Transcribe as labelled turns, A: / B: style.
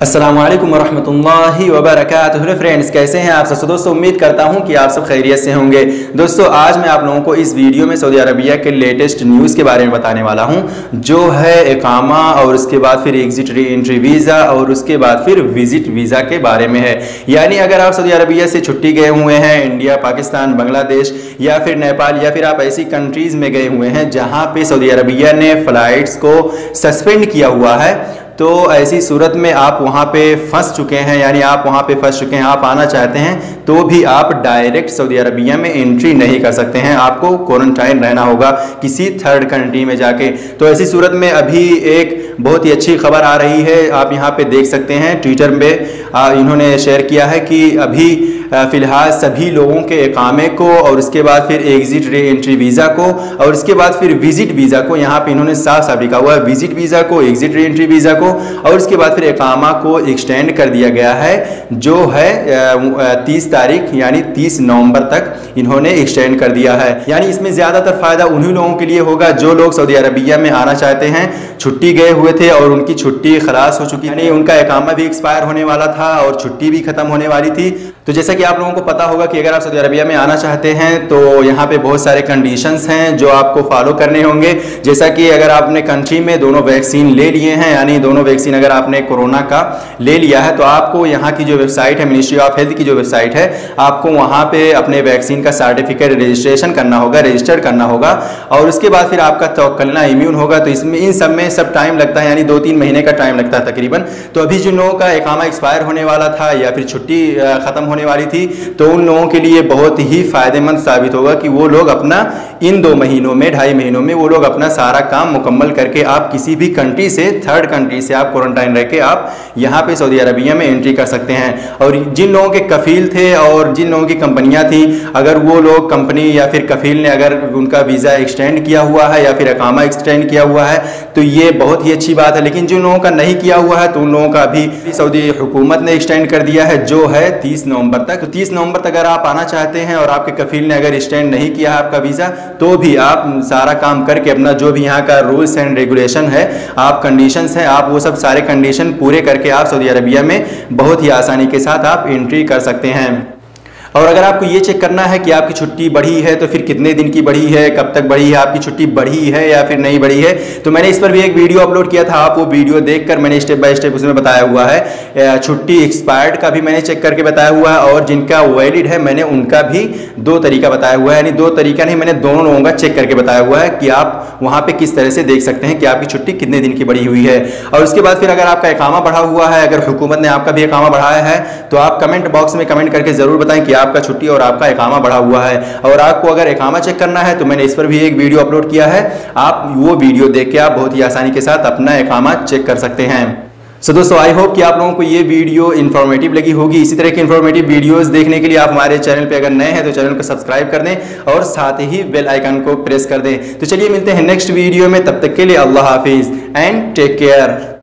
A: अस्सलामु अलैकुम वरहमतुल्लाहि वबरकातुहू। फ्रेंड्स, कैसे हैं आप सब दोस्तों? उम्मीद करता हूं कि आप सब खैरियत से होंगे। दोस्तों, आज मैं आप लोगों को इस वीडियो में सऊदी अरबिया के लेटेस्ट न्यूज़ के बारे में बताने वाला हूं, जो है इकामा और उसके बाद फिर एग्जिट री एंट्री वीज़ा और उसके बाद फिर विजिट वीज़ा के बारे में है। यानी अगर आप सऊदी अरबिया से छुट्टी गए हुए हैं, इंडिया, पाकिस्तान, बांग्लादेश या फिर नेपाल या फिर आप ऐसी कंट्रीज़ में गए हुए हैं जहाँ पर सऊदी अरबिया ने फ़्लाइट्स को सस्पेंड किया हुआ है, तो ऐसी सूरत में आप वहाँ पे फंस चुके हैं, यानी आप वहाँ पे फंस चुके हैं, आप आना चाहते हैं तो भी आप डायरेक्ट सऊदी अरबिया में एंट्री नहीं कर सकते हैं, आपको क्वारंटाइन रहना होगा किसी थर्ड कंट्री में जाके। तो ऐसी सूरत में अभी एक बहुत ही अच्छी खबर आ रही है, आप यहाँ पे देख सकते हैं ट्विटर पे इन्होंने शेयर किया है कि अभी फ़िलहाल सभी लोगों के इकामे को और उसके बाद फिर एग्जिट री एंट्री वीज़ा को और उसके बाद फिर विजिट वीज़ा को, यहाँ पे इन्होंने साफ साफ लिखा हुआ है विजिट वीज़ा को, एग्जिट री एंट्री वीज़ा को और उसके बाद फिर इकामा को एक्सटेंड कर दिया गया है, जो है 30 तारीख यानी 30 नवंबर तक इन्होंने एक्सटेंड कर दिया है। यानी इसमें ज़्यादातर फ़ायदा उन्हीं लोगों के लिए होगा जो लोग सऊदी अरबिया में आना चाहते हैं, छुट्टी गए हुए थे और उनकी छुट्टी खलास हो चुकी, यानी उनका इकामा भी एक्सपायर होने वाला था और छुट्टी भी ख़त्म होने वाली थी। तो जैसा कि आप लोगों को पता होगा कि अगर आप सऊदी अरबिया में आना चाहते हैं तो यहाँ पे बहुत सारे कंडीशंस हैं जो आपको फॉलो करने होंगे। जैसा कि अगर आपने कंट्री में दोनों वैक्सीन ले लिए हैं, यानी दोनों वैक्सीन अगर आपने कोरोना का ले लिया है, तो आपको यहाँ की जो वेबसाइट है, मिनिस्ट्री ऑफ हेल्थ की जो वेबसाइट है, आपको वहाँ पे अपने वैक्सीन का सर्टिफिकेट रजिस्ट्रेशन करना होगा, रजिस्टर्ड करना होगा और उसके बाद फिर आपका तवक्कलना इम्यून होगा। तो इसमें इन सब में सब टाइम लगता है, यानी 2-3 महीने का टाइम लगता है तकरीबन। तो अभी जिन लोगों का इकामा एक्सपायर होने वाला था या फिर छुट्टी ख़त्म होने वाली थी, तो उन लोगों के लिए बहुत ही फ़ायदेमंद साबित होगा कि वो लोग अपना इन 2 महीनों में, 2.5 महीनों में वो लोग अपना सारा काम मुकम्मल करके आप किसी भी कंट्री से, थर्ड कंट्री से आप क्वारंटाइन रह के आप यहाँ पे सऊदी अरबिया में एंट्री कर सकते हैं। और जिन लोगों के कफ़ील थे और जिन लोगों की कंपनियाँ थी, अगर वो लोग कंपनी या फिर कफ़ील ने अगर उनका वीज़ा एक्सटेंड किया हुआ है या फिर इकामा एक्सटेंड किया हुआ है तो ये बहुत ही अच्छी बात है। लेकिन जिन लोगों का नहीं किया हुआ है तो उन लोगों का अभी सऊदी हुकूमत ने एक्सटेंड कर दिया है, जो है 30 नवंबर तक। तो 30 नवंबर तक अगर आप आना चाहते हैं और आपके कफ़ील ने अगर एक्सटेंड नहीं किया है आपका वीज़ा, तो भी आप सारा काम करके अपना जो भी यहाँ का रूल्स एंड रेगुलेशन है, आप कंडीशंस हैं, आप वो सब सारे कंडीशन पूरे करके आप सऊदी अरबिया में बहुत ही आसानी के साथ आप एंट्री कर सकते हैं। और अगर आपको ये चेक करना है कि आपकी छुट्टी बढ़ी है तो फिर कितने दिन की बढ़ी है, कब तक बढ़ी है, आपकी छुट्टी बढ़ी है या फिर नहीं बढ़ी है, तो मैंने इस पर भी एक वीडियो अपलोड किया था। आप वो वीडियो देखकर मैंने स्टेप बाय स्टेप उसमें बताया हुआ है। छुट्टी एक्सपायर्ड का भी मैंने चेक करके बताया हुआ है और जिनका वैलिड है मैंने उनका भी 2 तरीका बताया हुआ है, यानी 2 तरीका नहीं, मैंने दोनों लोगों का चेक करके बताया हुआ है कि आप वहाँ पर किस तरह से देख सकते हैं कि आपकी छुट्टी कितने दिन की बढ़ी हुई है। और उसके बाद फिर अगर आपका इकामा बढ़ा हुआ है, अगर हुकूमत ने आपका भी इकामा बढ़ाया है, तो आप कमेंट बॉक्स में कमेंट करके ज़रूर बताएं कि आपका छुट्टी और आपका इकामा बढ़ा हुआ है। और आपको अगर इकामा चेक करना है तो मैंने इस पर भी एक वीडियो अपलोड किया है, आप वो वीडियो देख के आप बहुत ही आसानी के साथ अपना इकामा चेक कर सकते हैं। सो दोस्तों, आई होप कि आप लोगों को ये वीडियो इन्फॉर्मेटिव लगी होगी। इसी तरह की इन्फॉर्मेटिव वीडियोस देखने के लिए आप हमारे चैनल पे अगर नए हैं तो चैनल को सब्सक्राइब कर दें और साथ ही बेल आइकन को प्रेस कर दें। तो चलिए मिलते हैं नेक्स्ट वीडियो में, तब तक के लिए अल्लाह हाफिज़ एंड टेक केयर।